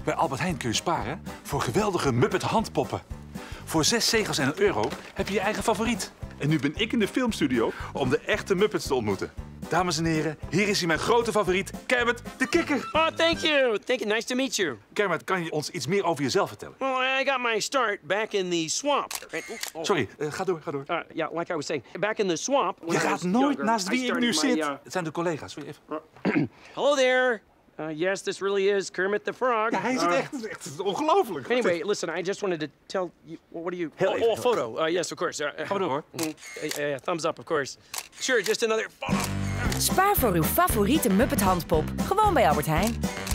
Bij Albert Heijn kun je sparen voor geweldige Muppet-handpoppen. Voor 6 zegels en €1 heb je je eigen favoriet. En nu ben ik in de filmstudio om de echte Muppets te ontmoeten. Dames en heren, hier is hij mijn grote favoriet, Kermit de kikker. Oh, thank you. Nice to meet you. Kermit, kan je ons iets meer over jezelf vertellen? Well, I got my start back in the swamp. Sorry, ga door. Yeah, like I was saying, back in the swamp. Je gaat nooit naast wie ik nu zit. Het zijn de collega's. Wil je even... Hello there. Yes, this really is Kermit the Frog. Ja, hij is het echt. Het is echt ongelooflijk. Anyway, listen, I just wanted to tell you... What are you... Heel even. a photo. Yes, of course. Ga maar door, hoor. Thumbs up, of course. Sure, just another photo. Spaar voor uw favoriete Muppet-handpop. Gewoon bij Albert Heijn.